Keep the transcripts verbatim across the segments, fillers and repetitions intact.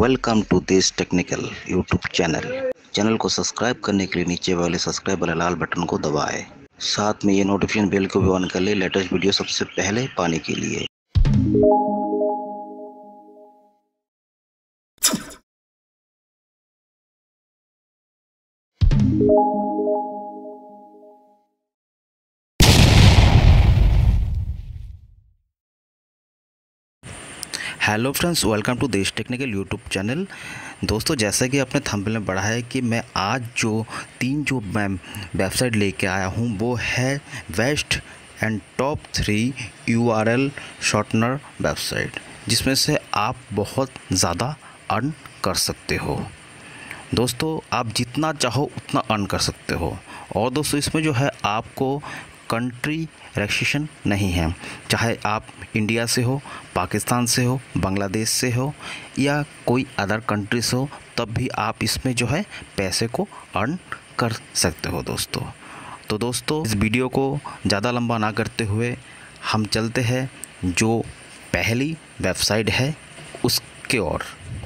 Welcome to this technical YouTube channel. Channel को subscribe करने के लिए नीचे वाले सब्सक्राइब वाले लाल बटन को दबाएं। साथ में ये नोटिफिकेशन बेल को भी ऑन कर ले लेटेस्ट वीडियो सबसे पहले पाने के लिए। Hello friends, welcome to Desh technical YouTube channel. दोस्तों, जैसा कि आपने थंबनेल में पढ़ा है कि मैं आज जो तीन जो मैं वेबसाइट लेके आया हूँ वो है best and top three URL shortener website, जिसमें से आप बहुत ज़्यादा अर्न कर सकते हो। दोस्तों, आप जितना चाहो उतना अर्न कर सकते हो। और दोस्तों, इसमें जो है आपको कंट्री रेस्ट्रिक्शन नहीं है, चाहे आप इंडिया से हो, पाकिस्तान से हो, बांग्लादेश से हो या कोई अदर कंट्री से हो, तब भी आप इसमें जो है पैसे को अर्न कर सकते हो दोस्तों। तो दोस्तों, इस वीडियो को ज़्यादा लंबा ना करते हुए हम चलते हैं जो पहली वेबसाइट है उसके ओर।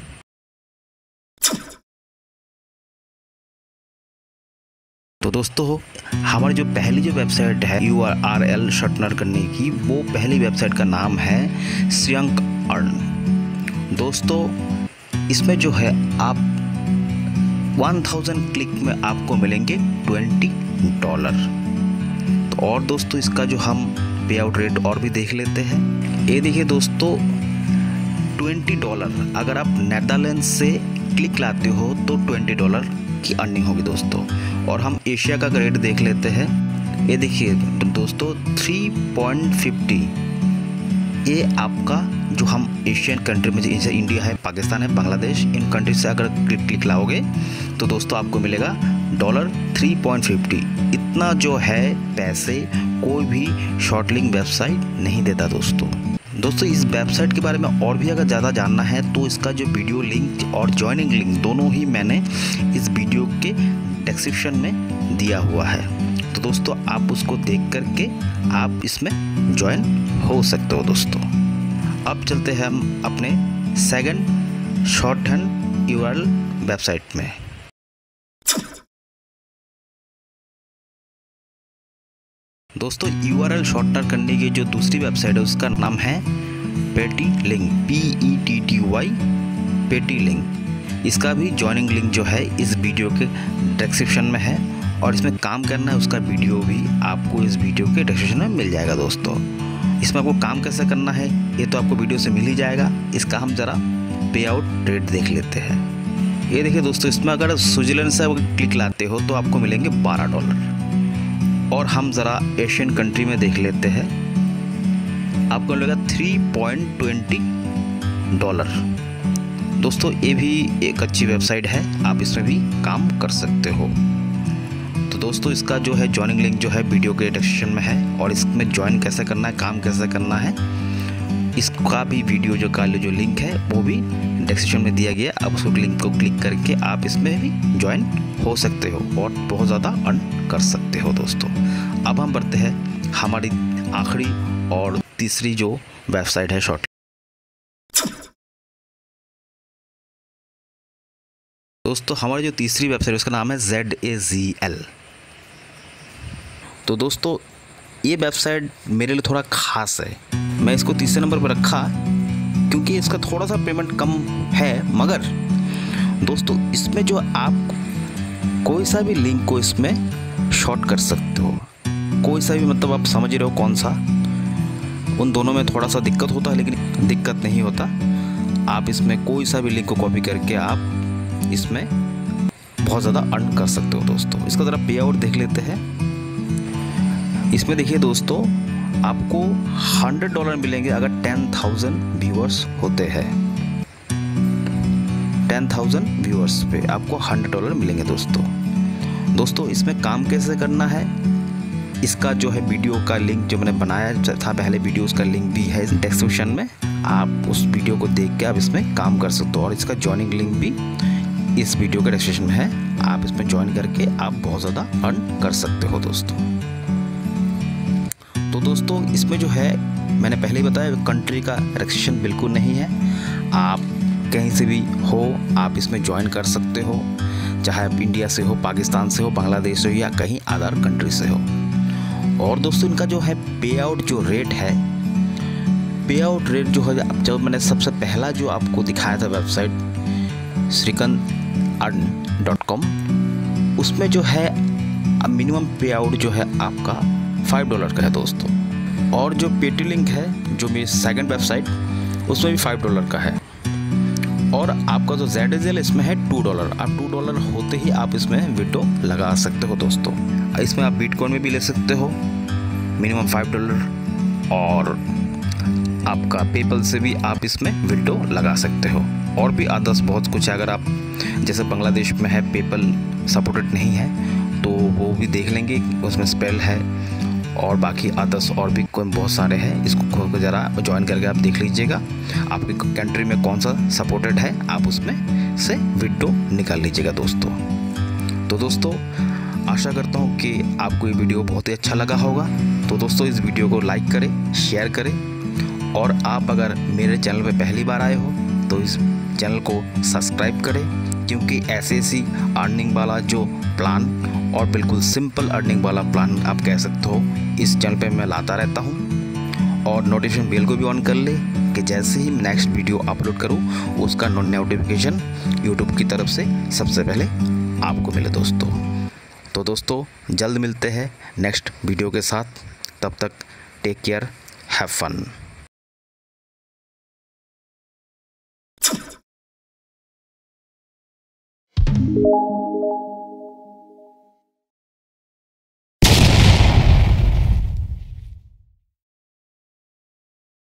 तो दोस्तों, हमारी जो पहली जो वेबसाइट है यू आर एल शॉर्टनर करने की, वो पहली वेबसाइट का नाम है श्रियंक अर्न। दोस्तों, इसमें जो है आप वन थाउजेंड क्लिक में आपको मिलेंगे ट्वेंटी डॉलर। तो और दोस्तों, इसका जो हम पे आउट रेट और भी देख लेते हैं। ये देखिए दोस्तों, ट्वेंटी डॉलर अगर आप नेदरलैंड से क्लिक लाते हो तो ट्वेंटी डॉलर की अर्निंग होगी दोस्तों। और हम एशिया का रेट देख लेते हैं। ये देखिए दोस्तों, थ्री पॉइंट फिफ्टी, ये आपका जो हम एशियन कंट्री में जैसे इंडिया है, पाकिस्तान है, बांग्लादेश, इन कंट्री से अगर क्लिक क्लिक लाओगे तो दोस्तों आपको मिलेगा डॉलर थ्री पॉइंट फिफ्टी। इतना जो है पैसे कोई भी शॉर्ट लिंक वेबसाइट नहीं देता दोस्तों। दोस्तों, इस वेबसाइट के बारे में और भी अगर ज़्यादा जानना है तो इसका जो वीडियो लिंक और ज्वाइनिंग लिंक दोनों ही मैंने इस वीडियो के डिस्क्रिप्शन में दिया हुआ है। तो दोस्तों, आप उसको देख करके आप इसमें ज्वाइन हो सकते हो दोस्तों। अब चलते हैं हम अपने second short hand URL website में। दोस्तों, यूआरएल शॉर्टनर करने की जो दूसरी वेबसाइट है उसका नाम है petty link, P E T T Y, petty link. इसका भी ज्वाइनिंग लिंक जो है इस वीडियो के डिस्क्रिप्शन में है, और इसमें काम करना है उसका वीडियो भी आपको इस वीडियो के डिस्क्रिप्शन में मिल जाएगा दोस्तों। इसमें आपको काम कैसे करना है ये तो आपको वीडियो से मिल ही जाएगा। इसका हम ज़रा पे आउट रेट देख लेते हैं। ये देखिए दोस्तों, इसमें अगर स्विट्जरलैंड से अगर क्लिक लाते हो तो आपको मिलेंगे बारह डॉलर। और हम ज़रा एशियन कंट्री में देख लेते हैं, आपको मिलेगा थ्री पॉइंट ट्वेंटी डॉलर। दोस्तों, ये भी एक अच्छी वेबसाइट है, आप इसमें भी काम कर सकते हो। तो दोस्तों, इसका जो है ज्वाइनिंग लिंक जो है वीडियो के डिस्क्रिप्शन में है, और इसमें ज्वाइन कैसे करना है, काम कैसे करना है, इसका भी वीडियो जो का जो लिंक है वो भी डिस्क्रिप्शन में दिया गया। आप उसको लिंक को क्लिक करके आप इसमें भी ज्वाइन हो सकते हो और बहुत ज़्यादा अर्न कर सकते हो दोस्तों। अब हम बढ़ते हैं हमारी आखिरी और तीसरी जो वेबसाइट है शॉर्ट। दोस्तों, हमारी जो तीसरी वेबसाइट है उसका नाम है जेड ए जी एल। तो दोस्तों, ये वेबसाइट मेरे लिए थोड़ा ख़ास है। मैं इसको तीसरे नंबर पर रखा क्योंकि इसका थोड़ा सा पेमेंट कम है, मगर दोस्तों इसमें जो आप कोई सा भी लिंक को इसमें शॉर्ट कर सकते हो, कोई सा भी, मतलब आप समझ रहे हो कौन सा। उन दोनों में थोड़ा सा दिक्कत होता है, लेकिन दिक्कत नहीं होता। आप इसमें कोई सा भी लिंक को कॉपी करके आप इसमें बहुत ज़्यादा अर्न कर सकते हो दोस्तों। इसका ज़रा पे आउट देख लेते हैं। इसमें देखिए दोस्तों, आपको हंड्रेड डॉलर मिलेंगे अगर टेन थाउजेंड व्यूअर्स होते हैं। टेन थाउजेंड व्यूअर्स पे आपको हंड्रेड डॉलर मिलेंगे दोस्तों। दोस्तों, इसमें काम कैसे करना है, इसका जो है वीडियो का लिंक जो मैंने बनाया था पहले वीडियो, उसका लिंक भी है डिस्क्रिप्शन में। आप उस वीडियो को देख के आप इसमें काम कर सकते हो, और इसका ज्वाइनिंग लिंक भी इस वीडियो के डिस्क्रिप्शन में है। आप इसमें ज्वाइन करके आप बहुत ज़्यादा अर्न कर सकते हो दोस्तों। तो दोस्तों, इसमें जो है मैंने पहले ही बताया कंट्री का रेस्ट्रिक्शन बिल्कुल नहीं है। आप कहीं से भी हो आप इसमें ज्वाइन कर सकते हो, चाहे आप इंडिया से हो, पाकिस्तान से हो, बांग्लादेश से हो या कहीं अदर कंट्री से हो। और दोस्तों इनका जो है पे आउट जो रेट है, पे आउट रेट जो है, अब जब मैंने सबसे पहला जो आपको दिखाया था website Shrikant earn dot com, उसमें जो है मिनिमम पे आउट जो है आपका फाइव डॉलर का है दोस्तों। और जो पेटी लिंक है जो मेरी सेकंड वेबसाइट, उसमें भी फाइव डॉलर का है। और आपका जो जेड एज एल इसमें है टू डॉलर। आप टू डॉलर होते ही आप इसमें विड्रो लगा सकते हो दोस्तों। इसमें आप बिटकॉइन में भी ले सकते हो मिनिमम फाइव डॉलर, और आपका पेपल से भी आप इसमें विड्रो लगा सकते हो। और भी अदर्स बहुत कुछ है, अगर आप जैसे बांग्लादेश में है पेपल सपोर्टेड नहीं है तो वो भी देख लेंगे, उसमें स्पेल है, और बाकी अदर्स और भी कोई बहुत सारे हैं। इसको ज़रा ज्वाइन करके आप देख लीजिएगा आपकी कंट्री में कौन सा सपोर्टेड है, आप उसमें से विड्रो निकाल लीजिएगा दोस्तों। तो दोस्तों आशा करता हूँ कि आपको ये वीडियो बहुत ही अच्छा लगा होगा। तो दोस्तों इस वीडियो को लाइक करें, शेयर करें, और आप अगर मेरे चैनल पर पहली बार आए हो तो इस चैनल को सब्सक्राइब करें, क्योंकि ऐसे ऐसी अर्निंग वाला जो प्लान और बिल्कुल सिंपल अर्निंग वाला प्लान आप कह सकते हो इस चैनल पे मैं लाता रहता हूँ। और नोटिफिकेशन बेल को भी ऑन कर ले कि जैसे ही नेक्स्ट वीडियो अपलोड करूँ उसका नोटिफिकेशन यूट्यूब की तरफ से सबसे पहले आपको मिले दोस्तों। तो दोस्तों जल्द मिलते हैं नेक्स्ट वीडियो के साथ, तब तक take care, have fun. you